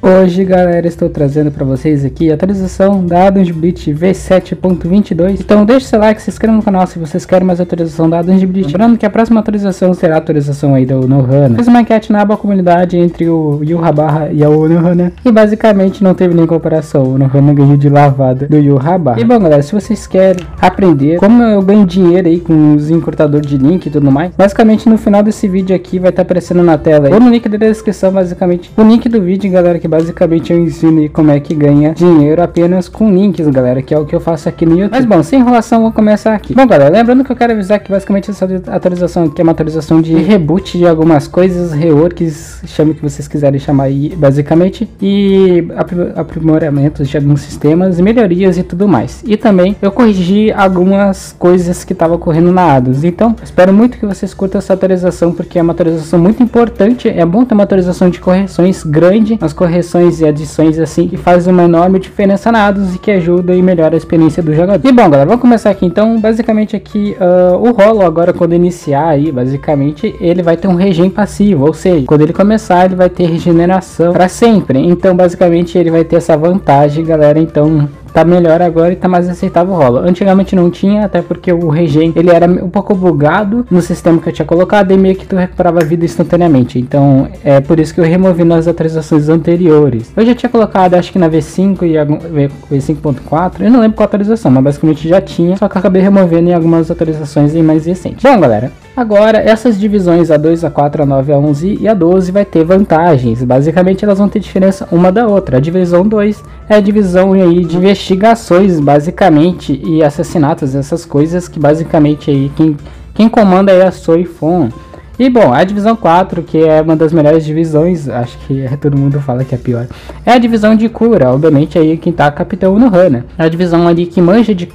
Hoje, galera, estou trazendo para vocês aqui a atualização da Addons Bleach V7.22. Então deixe seu like, se inscreva no canal se vocês querem mais atualização da Addons Bleach. Lembrando que a próxima atualização será a atualização aí do Nohana. Fiz uma enquete na aba comunidade entre o Yurrabarra e o Nohana, e basicamente não teve nem comparação. O Nohana ganhou de lavada do Yurrabarra. E bom, galera, se vocês querem aprender como eu ganho dinheiro aí com os encurtadores de link e tudo mais, basicamente no final desse vídeo aqui vai estar aparecendo na tela aí, ou no link da descrição, basicamente o link do vídeo, galera, que basicamente eu ensino como é que ganha dinheiro apenas com links, galera, que é o que eu faço aqui no YouTube. Mas bom, sem enrolação, vou começar aqui. Bom, galera, lembrando que eu quero avisar que basicamente essa atualização aqui é uma atualização de reboot de algumas coisas, reworks, chame o que vocês quiserem chamar aí, basicamente, e aprimoramentos de alguns sistemas, melhorias e tudo mais. E também eu corrigi algumas coisas que estavam ocorrendo na Addons. Então, espero muito que vocês curtam essa atualização, porque é uma atualização muito importante. É bom ter uma atualização de correções grande, as correções e adições assim, que fazem uma enorme diferença na Addons e que ajuda e melhora a experiência do jogador. E bom, galera, vamos começar aqui então. Basicamente aqui, o Hollow agora, quando iniciar aí, basicamente ele vai ter um regen passivo, ou seja, quando ele começar ele vai ter regeneração para sempre. Então basicamente ele vai ter essa vantagem, galera. Então tá melhor agora e tá mais aceitável o Hollow. Antigamente não tinha, até porque o regen ele era um pouco bugado no sistema que eu tinha colocado e meio que tu recuperava a vida instantaneamente. Então é por isso que eu removi nas atualizações anteriores. Eu já tinha colocado, acho que na V5 e V5.4, eu não lembro qual atualização, mas basicamente já tinha, só que eu acabei removendo em algumas atualizações mais recentes. Bom, galera, agora essas divisões A2, A4, A9, A11 e A12 vai ter vantagens. Basicamente elas vão ter diferença uma da outra. A divisão 2 é a divisão aí de investigações, basicamente, e assassinatos, essas coisas que basicamente aí quem comanda é a Soifon. E bom, a divisão 4, que é uma das melhores divisões, acho que todo mundo fala que é pior, é a divisão de cura, obviamente aí quem tá capitão no Hana. É a divisão ali que manja de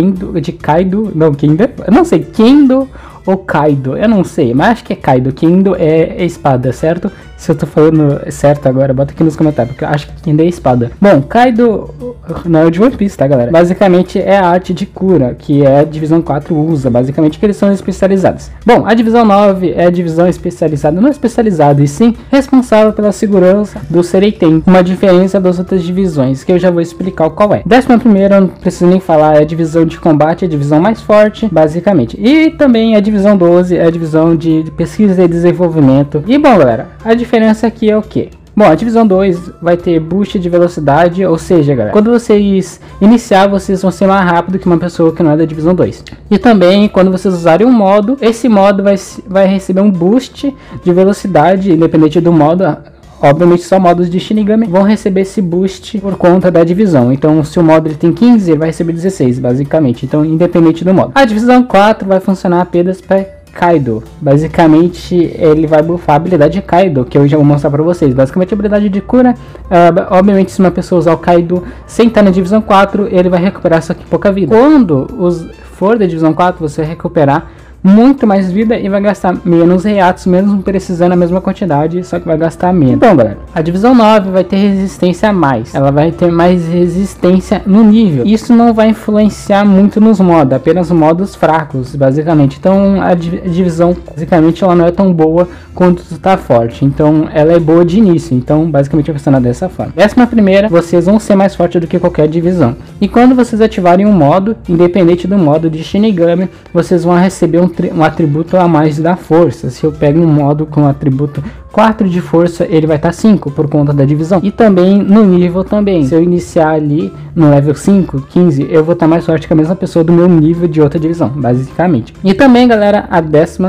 Kaido, eu não sei, Kendo ou Kaido, eu não sei, mas acho que é Kaido. Kendo é espada, certo? Se eu tô falando certo agora, bota aqui nos comentários, porque eu acho que Kendo é espada. Bom, Kaido não é o de One Piece, tá, galera? Basicamente é a arte de cura, que é a divisão 4 usa, basicamente, que eles são especializados. Bom, a divisão 9 é a divisão especializada, não especializada, e sim responsável pela segurança do Sereiten, uma diferença das outras divisões, que eu já vou explicar qual é. 11ª, eu não preciso nem falar, é a divisão de combate, a divisão mais forte, basicamente. E também a divisão 12 é a divisão de pesquisa e desenvolvimento. E bom, galera, a diferença aqui é o que? Bom, a divisão 2 vai ter boost de velocidade, ou seja, galera, quando vocês iniciar, vocês vão ser mais rápido que uma pessoa que não é da divisão 2. E também, quando vocês usarem um modo, esse modo vai receber um boost de velocidade, independente do modo. Obviamente só modos de Shinigami vão receber esse boost por conta da divisão. Então se o modo ele tem 15, ele vai receber 16, basicamente. Então independente do modo. A divisão 4 vai funcionar apenas para Kaido. Basicamente ele vai buffar a habilidade de Kaido, que eu já vou mostrar para vocês. Basicamente a habilidade de cura, obviamente se uma pessoa usar o Kaido sem estar na divisão 4, ele vai recuperar só que pouca vida. Quando for da divisão 4, você vai recuperar muito mais vida e vai gastar menos reatos, mesmo precisando a mesma quantidade, só que vai gastar menos. Então, galera, a divisão 9 vai ter resistência a mais, ela vai ter mais resistência no nível. Isso não vai influenciar muito nos modos, apenas modos fracos, basicamente. Então a divisão, basicamente, ela não é tão boa quanto tá forte, então ela é boa de início. Então basicamente vai funcionar dessa forma. 11ª, vocês vão ser mais fortes do que qualquer divisão, e quando vocês ativarem um modo, independente do modo de Shinigami, vocês vão receber um atributo a mais da força. Se eu pego um modo com atributo 4 de força, ele vai estar 5 por conta da divisão. E também no nível também. Se eu iniciar ali no level 5, 15, eu vou estar mais forte que a mesma pessoa do meu nível de outra divisão, basicamente. E também, galera, a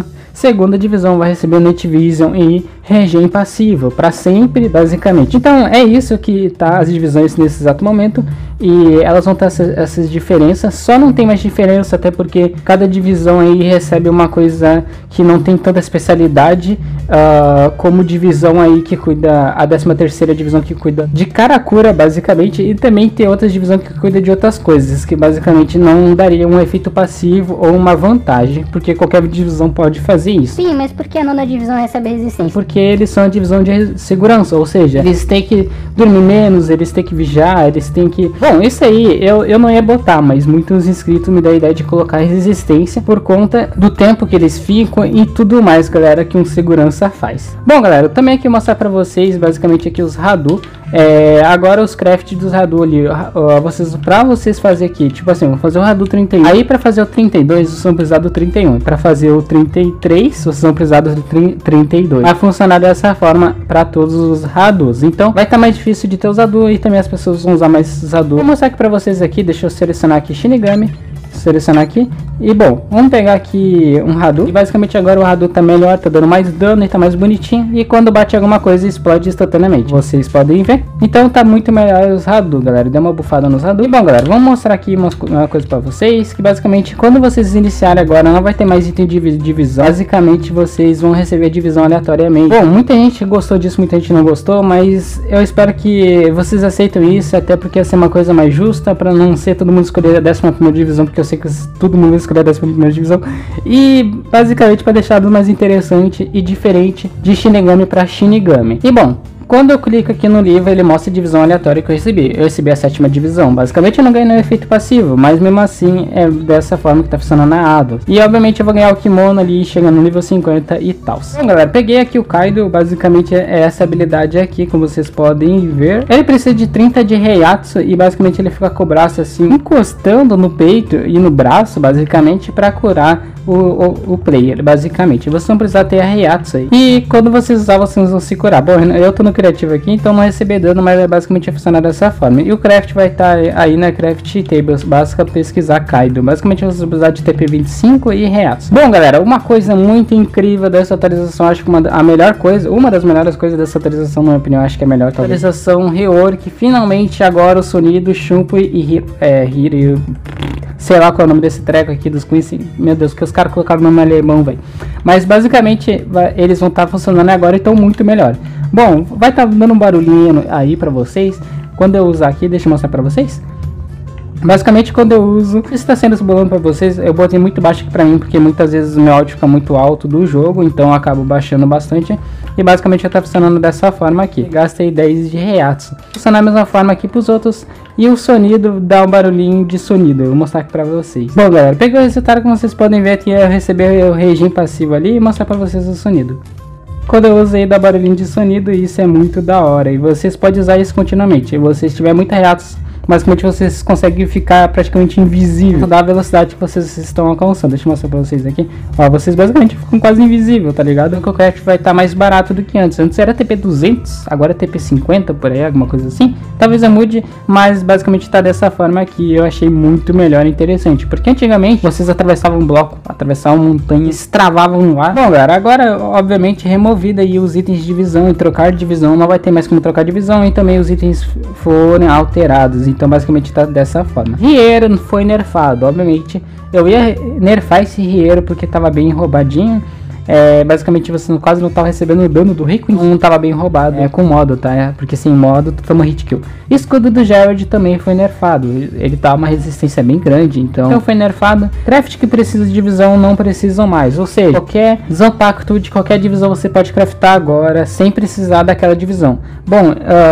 12ª divisão vai receber Night Vision e regen passivo para sempre, basicamente. Então é isso que tá as divisões nesse exato momento, e elas vão ter essas diferenças. Só não tem mais diferença, até porque cada divisão aí recebe uma coisa que não tem tanta especialidade, como divisão aí que cuida, a 13ª divisão que cuida de Karakura, basicamente, e também tem outras divisões que cuida de outras coisas, que basicamente não daria um efeito passivo ou uma vantagem, porque qualquer divisão pode fazer isso. Sim, mas por que a 9ª divisão recebe resistência? Porque eles são a divisão de segurança, ou seja, eles têm que dormir menos, eles têm que vigiar, eles têm que... Bom, isso aí eu não ia botar, mas muitos inscritos me dão a ideia de colocar resistência por conta do tempo que eles ficam e tudo mais, galera, que um segurança faz. Bom, galera, eu também aqui mostrar pra vocês basicamente aqui os Hadu. Agora os craft dos Hadu ali, pra vocês fazer aqui, tipo assim, vou fazer o Hadu 31. Aí pra fazer o 32, vocês vão precisar do 31. Pra fazer o 33, vocês vão precisar do 32. Vai funcionar dessa forma pra todos os Hadus. Então vai estar mais difícil de ter os Hadu e também as pessoas vão usar mais os Hadu. Vou mostrar aqui pra vocês aqui, deixa eu selecionar aqui Shinigami. Selecionar aqui e bom, vamos pegar aqui um Hadu e basicamente agora o Hadu tá melhor, tá dando mais dano e tá mais bonitinho e quando bate alguma coisa explode instantaneamente, vocês podem ver. Então tá muito melhor os Hadu, galera, deu uma bufada nos Hadu. E bom, galera, vamos mostrar aqui uma coisa pra vocês, que basicamente quando vocês iniciarem agora não vai ter mais item de divisão, basicamente vocês vão receber divisão aleatoriamente. Bom, muita gente gostou disso, muita gente não gostou, mas eu espero que vocês aceitem isso, até porque ia ser uma coisa mais justa, pra não ser todo mundo escolher a 11ª divisão, porque eu sei que todo mundo vai escolher a 11ª divisão. E basicamente para deixar mais interessante e diferente de Shinigami para Shinigami. E bom, quando eu clico aqui no livro, ele mostra a divisão aleatória que eu recebi. Eu recebi a 7ª divisão. Basicamente eu não ganhei nenhum efeito passivo, mas mesmo assim é dessa forma que tá funcionando a Ados. E obviamente eu vou ganhar o kimono ali, chegando no nível 50 e tal. Bom, galera, peguei aqui o Kaido. Basicamente é essa habilidade aqui, como vocês podem ver. Ele precisa de 30 de Reiatsu e basicamente ele fica com o braço assim, encostando no peito e no braço, basicamente, para curar o player, basicamente. Você não precisa ter a Reiatsu aí. E quando vocês usar, vocês vão se curar. Bom, eu tô no criativo aqui, então não receber dano, mas é basicamente funcionar dessa forma. E o craft vai estar aí na craft tables, basta pesquisar Kaido. Basicamente você vai precisar de TP25 e Reiatsu. Bom, galera, uma coisa muito incrível dessa atualização, acho que uma das melhores coisas dessa atualização, na minha opinião, acho que é a melhor atualização Rework, finalmente agora o Sonido, Shunpei e Hiro, sei lá qual é o nome desse treco aqui dos Queens, meu Deus, que os caras colocaram o nome alemão, velho. Mas basicamente eles vão estar funcionando agora e estão muito melhor. Bom, vai estar dando um barulhinho aí pra vocês. Quando eu usar aqui, deixa eu mostrar pra vocês. Basicamente quando eu uso, isso está sendo bolando para vocês, eu botei muito baixo aqui para mim, porque muitas vezes o meu áudio fica muito alto do jogo, então eu acabo baixando bastante. E basicamente já está funcionando dessa forma aqui. Gastei 10 de Reiatsu. Funciona da mesma forma aqui para os outros. E o sonido dá um barulhinho de sonido, eu vou mostrar aqui para vocês. Bom, galera, peguei o resultado, como vocês podem ver aqui, eu recebi o regime passivo ali e mostrar para vocês o sonido. Quando eu usei dá barulhinho de sonido, isso é muito da hora. E vocês podem usar isso continuamente. Se vocês tiverem muita Reiatsu, basicamente vocês conseguem ficar praticamente invisível da velocidade que vocês estão alcançando. Deixa eu mostrar pra vocês aqui. Ó, vocês basicamente ficam quase invisível, tá ligado? O craft vai estar mais barato do que antes. Antes era TP 200, agora é TP 50 por aí, alguma coisa assim. Talvez eu mude, mas basicamente tá dessa forma aqui. Eu achei muito melhor e interessante. Porque antigamente vocês atravessavam um bloco, atravessavam montanhas, travavam no ar. Bom, galera, agora obviamente removida aí os itens de divisão e trocar de divisão. Não vai ter mais como trocar de divisão e também os itens foram alterados. Então basicamente tá dessa forma. Riero foi nerfado, obviamente eu ia nerfar esse Riero porque tava bem roubadinho. Basicamente você quase não tava recebendo o dano do Rico, não tava bem roubado, com modo, tá? Porque sem modo tu toma hit kill. Escudo do Jared também foi nerfado, ele tá uma resistência bem grande, então foi nerfado. Craft que precisa de divisão não precisam mais, ou seja, qualquer Zanpakuto de qualquer divisão você pode craftar agora sem precisar daquela divisão. Bom,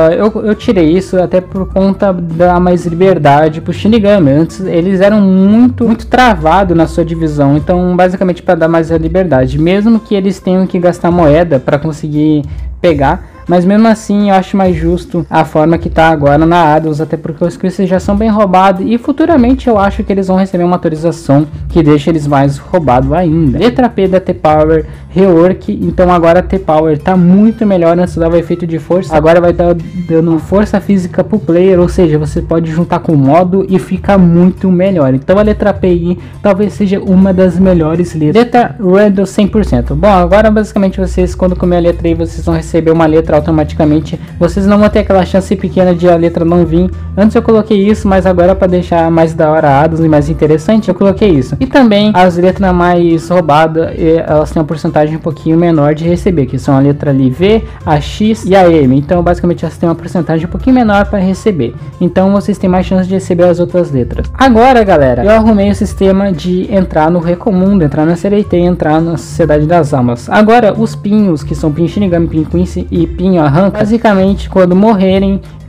eu tirei isso até por conta da mais liberdade pro Shinigami. Antes eles eram muito travados na sua divisão, então basicamente para dar mais a liberdade, mesmo que eles tenham que gastar moeda para conseguir pegar, mas mesmo assim eu acho mais justo a forma que tá agora na Ados, até porque os Chriss já são bem roubados e futuramente eu acho que eles vão receber uma atualização que deixa eles mais roubados ainda. Letra P da T-Power Rework, então agora a T-Power tá muito melhor. Antes dava efeito de força, agora vai estar dando força física pro player, ou seja, você pode juntar com o modo e fica muito melhor. Então a letra PI talvez seja uma das melhores letras. Letra Random 100%. Bom, agora basicamente vocês, quando comer a letra I, vocês vão receber uma letra automaticamente. Vocês não vão ter aquela chance pequena de a letra não vir. Antes eu coloquei isso, mas agora para deixar mais da hora Ados e mais interessante, eu coloquei isso. E também as letras mais roubadas, elas têm uma porcentagem um pouquinho menor de receber, que são a letra ali V, a X e a M. Então basicamente elas têm uma porcentagem um pouquinho menor para receber. Então vocês têm mais chance de receber as outras letras. Agora, galera, eu arrumei o sistema de entrar no Recomundo, entrar na Sereitei, entrar na Sociedade das Almas. Agora os pinhos, que são Pin Shinigami, Pin Quincy e Pin Arranca, basicamente quando morrerem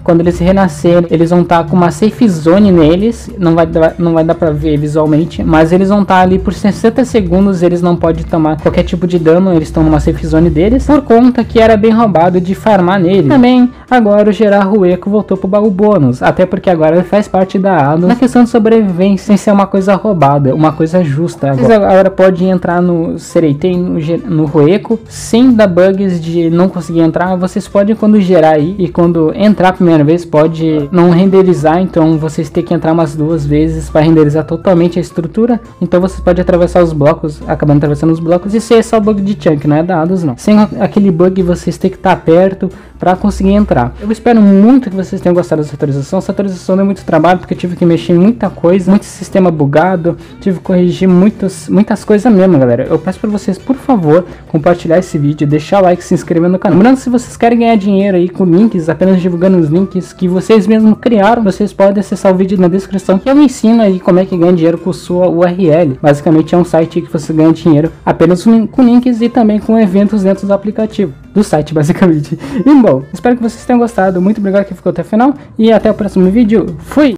quando eles renascerem, eles vão estar com uma safe zone neles, não vai dar pra ver visualmente, mas eles vão estar ali por 60 segundos, eles não podem tomar qualquer tipo de dano, eles estão numa safe zone deles, por conta que era bem roubado de farmar nele. Também, agora o Gerar Rueco voltou pro baú bônus, até porque agora ele faz parte da Addons, na questão de sobrevivência, sem ser uma coisa roubada, uma coisa justa. Vocês agora podem entrar no Sereitei, no Rueco, sem dar bugs de não conseguir entrar. Vocês podem, quando gerar aí, e quando entrar a primeira vez, pode não renderizar, então vocês têm que entrar umas 2 vezes para renderizar totalmente a estrutura. Então vocês podem atravessar os blocos, acabando atravessando os blocos, e isso é só bug de chunk, não é dados não. Sem aquele bug, vocês têm que estar perto para conseguir entrar. Eu espero muito que vocês tenham gostado dessa atualização. Essa atualização deu muito trabalho, porque eu tive que mexer em muita coisa, muito sistema bugado, tive que corrigir muitas coisas mesmo, galera. Eu peço para vocês, por favor, compartilhar esse vídeo, deixar o like, se inscrever no canal. Lembrando, se vocês querem ganhar dinheiro aí com links, apenas divulgando os links que vocês mesmos criaram, vocês podem acessar o vídeo na descrição, que eu ensino aí como é que ganha dinheiro com sua URL. Basicamente é um site que você ganha dinheiro apenas com links e também com eventos dentro do aplicativo, do site, basicamente. E bom, espero que vocês tenham gostado. Muito obrigado que ficou até o final e até o próximo vídeo. Fui!